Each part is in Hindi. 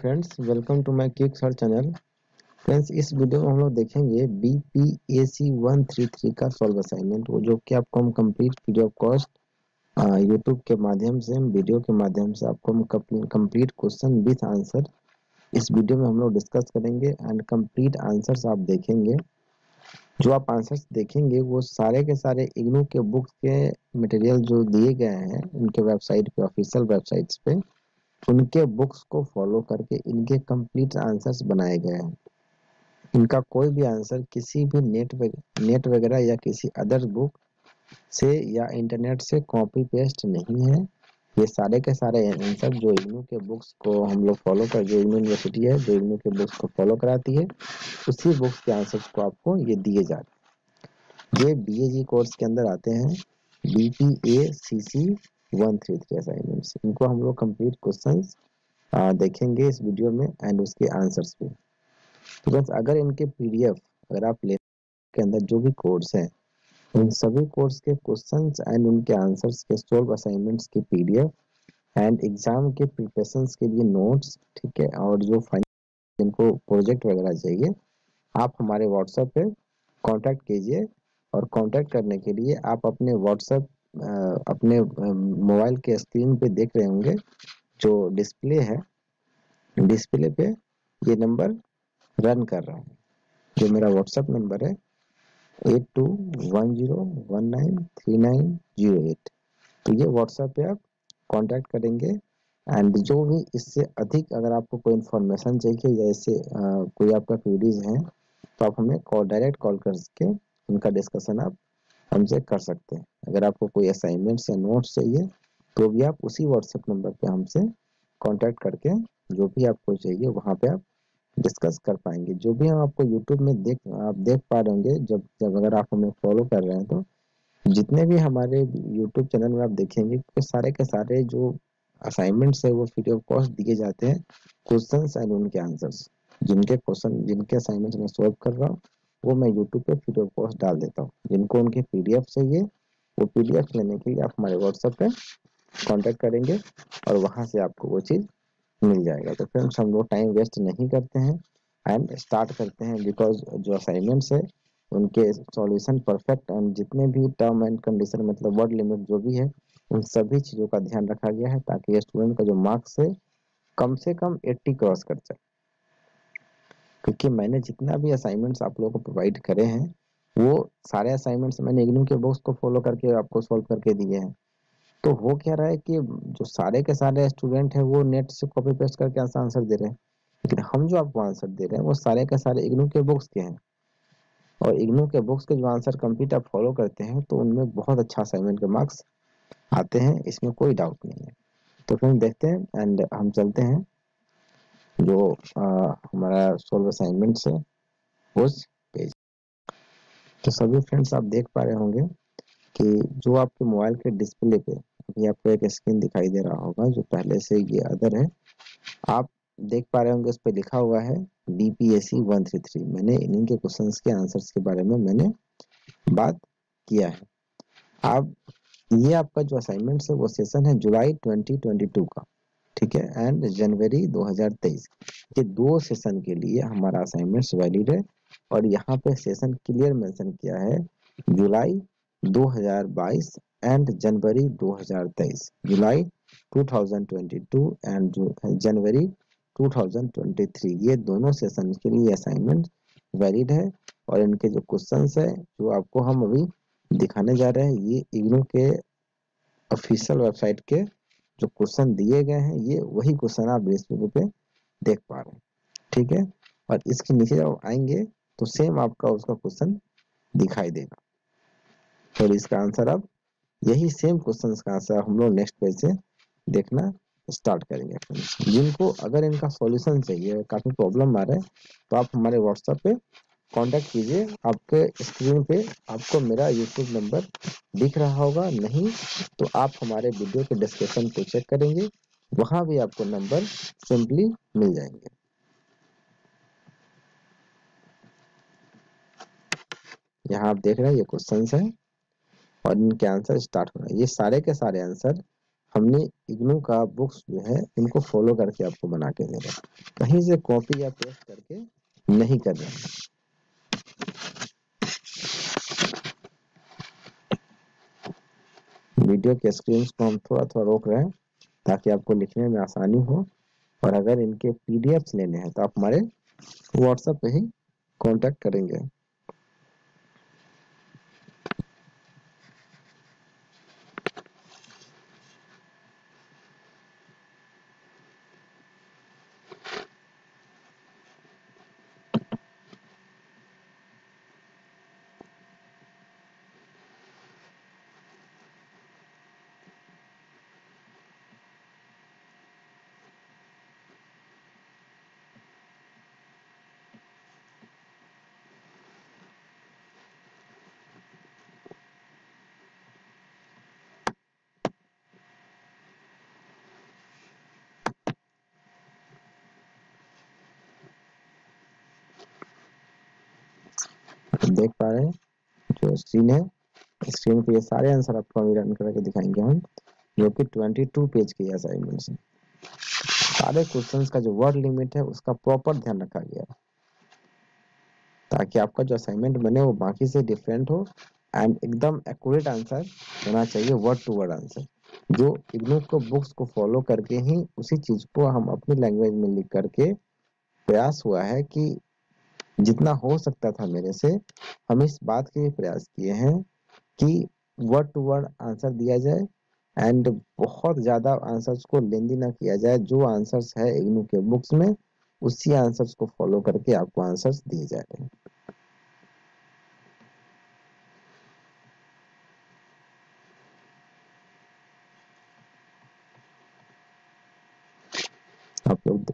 Friends, welcome to my quick search channel. Friends, इस वीडियो में हम लोग देखेंगे बीपीएससी 133 का सॉल्व असाइनमेंट, वो जो कि आपको हम complete free of cost YouTube के माध्यम से, वीडियो के माध्यम से आपको हम कंप्लीट क्वेश्चन विथ आंसर इस वीडियो में हम लोग डिस्कस करेंगे एंड कंप्लीट आंसर्स आप देखेंगे। जो आप आंसर्स देखेंगे वो सारे के सारे इग्नू के बुक्स के मटेरियल जो दिए गए हैं उनके वेबसाइट पे, ऑफिशियल वेबसाइट्स पे, उनके बुक्स को फॉलो करके इनके कंप्लीट आंसर्स बनाए गए हैं। इनका कोई भी आंसर किसी भी नेट वगैरह या किसी अदर बुक से या इंटरनेट से कॉपी पेस्ट नहीं है। ये सारे के सारे आंसर जो इग्नू के बुक्स को हम लोग फॉलो कर, जो इग्नू यूनिवर्सिटी है जो इग्नू के बुक्स को फॉलो कराती है, उसी बुक्स के आंसर्स को आपको ये दिए जा रहे हैं। ये बीएजी कोर्स के अंदर आते हैं, बीपीएसीसी 133 असाइनमेंट्स। इनको हम लोग कंप्लीट क्वेश्चंस देखेंगे इस वीडियो में एंड उसके आंसर्स भी। तो बस अगर इनके पीडीएफ अगर आप ले के अंदर जो भी कोर्स है, उन सभी कोर्स के क्वेश्चंस एंड उनके आंसर्स के सॉल्व असाइनमेंट्स की पीडीएफ एंड एग्जाम के प्रिपरेशंस के लिए नोट्स, ठीक है, और जो फाइनल इनको प्रोजेक्ट वगैरह चाहिए, आप हमारे व्हाट्सएप पे कांटेक्ट कीजिए। और कांटेक्ट करने के लिए आप अपने व्हाट्सएप अपने मोबाइल के स्क्रीन पे देख रहे होंगे जो डिस्प्ले है, डिस्प्ले पे ये नंबर रन कर रहा है, जो मेरा व्हाट्सएप नंबर है 8210193908। तो ये व्हाट्सएप पे आप कांटेक्ट करेंगे एंड जो भी इससे अधिक अगर आपको कोई इन्फॉर्मेशन चाहिए या इससे कोई आपका क्वेरीज है तो आप हमें डायरेक्ट कॉल करके उनका डिस्कशन आप हमसे कर सकते हैं। अगर आपको कोई असाइनमेंट्स या नोट्स चाहिए तो भी आप उसी व्हाट्सएप नंबर पे हमसे कांटेक्ट करके जो भी आपको चाहिए वहाँ पे आप डिस्कस कर पाएंगे। जो भी हम आपको यूट्यूब में आप देख पा रहे होंगे, जब जब अगर आप हमें फॉलो कर रहे हैं तो जितने भी हमारे यूट्यूब चैनल में आप देखेंगे कि सारे के सारे जो असाइनमेंट्स है वो फ्री ऑफ कॉस्ट दिए जाते हैं, क्वेश्चंस एंड उनके आंसर्स। जिनके असाइनमेंट्स मैं सॉल्व कर रहा हूँ वो मैं यूट्यूब पे फ्री ऑफ कॉस्ट डाल देता हूँ। जिनको उनके पीडीएफ चाहिए वो पीडीएफ लेने के लिए आप हमारे व्हाट्सएप पे कांटेक्ट करेंगे और वहां से आपको वो चीज मिल जाएगा। तो फ्रेंड्स, हम लोग टाइम वेस्ट नहीं करते हैं एंड स्टार्ट करते हैं, बिकॉज जो असाइनमेंट्स है उनके सॉल्यूशन परफेक्ट एंड जितने भी टर्म एंड कंडीशन मतलब वर्ड लिमिट जो भी है उन सभी चीज़ों का ध्यान रखा गया है ताकि स्टूडेंट का जो मार्क्स है कम से कम 80 क्रॉस कर जाए। क्योंकि मैंने जितना भी असाइनमेंट्स आप लोगों को प्रोवाइड करे हैं वो सारे असाइनमेंट्स मैंने इग्नू के बुक्स को फॉलो करके आपको सॉल्व करके दिए हैं। तो हो क्या रहा है कि जो सारे के सारे स्टूडेंट हैं वो नेट से कॉपी पेस्ट करके आंसर दे रहे हैं, लेकिन हम जो आपको आंसर दे रहे हैं वो सारे के सारे इग्नू के बुक्स के हैं। और इग्नू के बुक्स के जो आंसर कंप्लीट आप फॉलो करते हैं तो उनमें बहुत अच्छा असाइनमेंट के मार्क्स आते हैं, इसमें कोई डाउट नहीं है। तो फिर देखते हैं एंड हम चलते हैं जो हमारा सोल्व असाइनमेंट्स है उस पेज। तो सभी फ्रेंड्स, आप देख पा रहे होंगे कि जो आपके मोबाइल के डिस्प्ले पे अभी आपको एक स्क्रीन दिखाई दे रहा होगा जो पहले से ये अदर है, आप देख पा रहे होंगे उस पर लिखा हुआ है बीपीएससी 133। मैंने इन्हीं के क्वेश्चंस के आंसर्स के बारे में मैंने बात किया है। अब ये आपका जो असाइनमेंट है वो सेशन है जुलाई 2022 का, ठीक है, एंड जनवरी 2023। ये दो सेशन के लिए हमारा असाइनमेंट वैलिड है। और यहाँ पे सेशन क्लियर मेंशन किया है जुलाई 2022 एंड जनवरी 2023, जुलाई 2022 एंड जनवरी 2023, ये दोनों सेशन के लिए असाइनमेंट वैलिड है। और इनके जो क्वेश्चंस है जो आपको हम अभी दिखाने जा रहे हैं, ये इग्नू के ऑफिशियल वेबसाइट के जो क्वेश्चन दिए गए हैं, ये वही क्वेश्चन आप इस वीडियो पे देख पा रहे हैं, ठीक है। और इसके नीचे जब आएंगे तो सेम आपका उसका क्वेश्चन दिखाई देगा और इसका आंसर अब यही सेम क्वेश्चन का आंसर हम लोग नेक्स्ट पेज से देखना स्टार्ट करेंगे। जिनको अगर इनका सॉल्यूशन चाहिए, काफी प्रॉब्लम आ रहा है, तो आप हमारे व्हाट्सएप पे कांटेक्ट कीजिए। आपके स्क्रीन पे आपको मेरा यूट्यूब नंबर दिख रहा होगा, नहीं तो आप हमारे वीडियो के डिस्क्रिप्शन को चेक करेंगे, वहां भी आपको नंबर सिंपली मिल जाएंगे। यहाँ आप देख रहे हैं ये क्वेश्चंस है और इनके आंसर स्टार्ट हो रहे हैं। ये सारे के सारे आंसर हमने इग्नू का बुक्स जो है इनको फॉलो करके आपको बना के दे रहे हैं, कहीं से कॉपी या पेस्ट करके नहीं कर रहे हैं। वीडियो के स्क्रीन को हम थोड़ा थोड़ा रोक रहे हैं ताकि आपको लिखने में आसानी हो, और अगर इनके पीडीएफ्स लेने हैं तो आप हमारे व्हाट्सएप पे ही कांटेक्ट करेंगे। देख पा रहे हैं जो स्क्रीन है, स्क्रीन पे ये सारे आंसर आपको अभी रन करके दिखाएंगे हम, जो कि 22 पेज के असाइनमेंट्स हैं। सारे क्वेश्चंस का जो वर्ड लिमिट है उसका प्रॉपर ध्यान रखा गया है ताकि आपका जो असाइनमेंट बने वो बाकी से डिफरेंट हो एंड एकदम एक्यूरेट आंसर होना चाहिए, वर्ड टू वर्ड आंसर। जो इग्नू को बुक्स को फॉलो करके ही उसी चीज को हम अपनी लैंग्वेज में लिख करके प्रयास हुआ है कि जितना हो सकता था मेरे से, हम इस बात के प्रयास किए हैं कि वर्ड टू वर्ड आंसर दिया जाए एंड बहुत ज्यादा आंसर्स को लेंदी ना किया जाए। जो आंसर्स है इग्नू के बुक्स में उसी आंसर्स को फॉलो करके आपको आंसर्स दिए जाए। आप लोग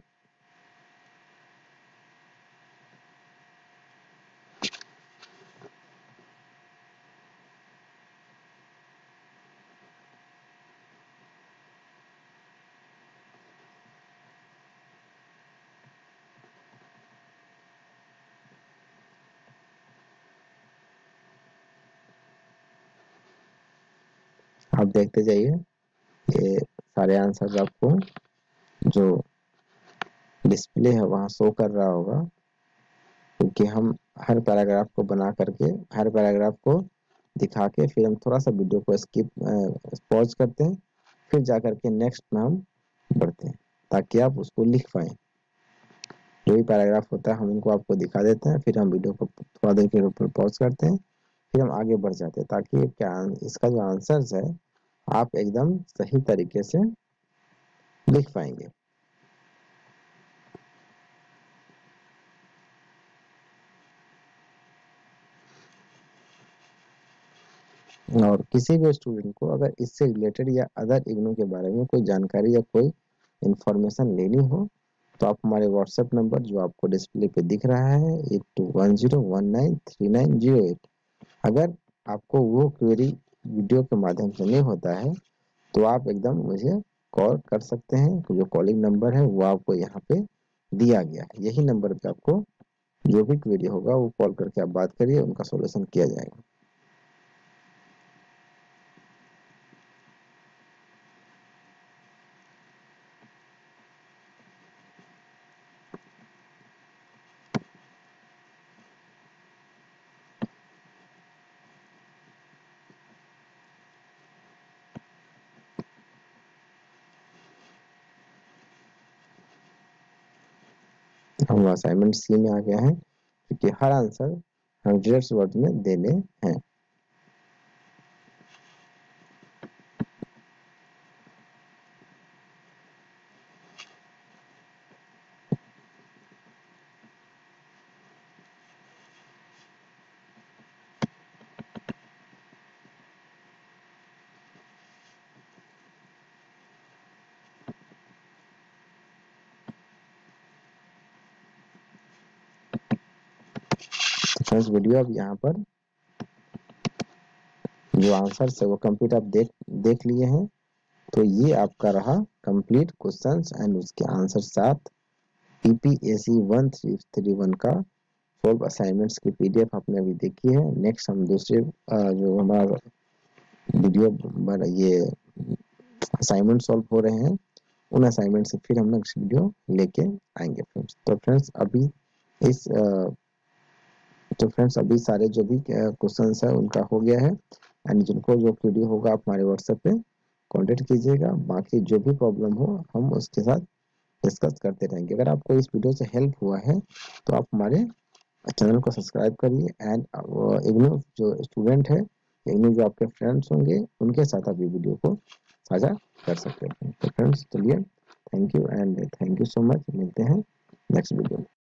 आप देखते जाइए, ये सारे आंसर्स आपको जो डिस्प्ले है वहाँ शो कर रहा होगा, क्योंकि हम हर पैराग्राफ को बना करके हर पैराग्राफ को दिखा के फिर हम थोड़ा सा वीडियो को स्किप पॉज करते हैं, फिर जा करके नेक्स्ट में हम बढ़ते हैं ताकि आप उसको लिख पाएं। जो भी पैराग्राफ होता है हम उनको आपको दिखा देते हैं, फिर हम वीडियो को थोड़ा देर के ऊपर पॉज करते हैं, फिर हम आगे बढ़ जाते हैं ताकि क्या इसका जो आंसर्स है आप एकदम सही तरीके से लिख पाएंगे। और किसी भी स्टूडेंट को अगर इससे रिलेटेड या अदर इग्नू के बारे में कोई जानकारी या कोई इंफॉर्मेशन लेनी हो तो आप हमारे व्हाट्सएप नंबर जो आपको डिस्प्ले पे दिख रहा है 8210193908, अगर आपको वो क्वेरी वीडियो के माध्यम से नहीं होता है तो आप एकदम मुझे कॉल कर सकते हैं। जो कॉलिंग नंबर है वो आपको यहाँ पे दिया गया है, यही नंबर पे आपको जो भी क्वेरी होगा वो कॉल करके आप बात करिए, उनका सॉल्यूशन किया जाएगा। हम असाइनमेंट सी में आ गया है क्योंकि हर आंसर 100 वर्ड में देने हैं। फ्रेंड्स वीडियो अब यहाँ पर जो आंसर है वो कंप्लीट आप देख लिए हैं, तो ये आपका रहा कंप्लीट क्वेश्चंस एंड उसके आंसर साथ पीपीएससी 1331 का 12 असाइनमेंट्स की पीडीएफ आपने अभी देखी है। नेक्स्ट हम दूसरे जो हमारा वीडियो ये असाइनमेंट सॉल्व हो रहे हैं, उन असाइनमेंट से फिर हम नेक्स्ट वीडियो लेके आएंगे फ्रेंड्स। तो फ्रेंड्स अभी इस तो फ्रेंड्स अभी सारे जो भी क्वेश्चंस है उनका हो गया है, एंड जिनको जो क्वेरी होगा आप हमारे व्हाट्सएप पे कांटेक्ट कीजिएगा। बाकी जो भी प्रॉब्लम हो हम उसके साथ डिस्कस करते रहेंगे। अगर आपको इस वीडियो से हेल्प हुआ है तो आप हमारे चैनल को सब्सक्राइब करिए, एंड इग्नू जो स्टूडेंट है, इग्नू जो आपके फ्रेंड्स होंगे उनके साथ आप ये वीडियो को साझा कर सकते हैं। तो फ्रेंड्स चलिए, thank you and thank you so much, मिलते हैं नेक्स्ट वीडियो में।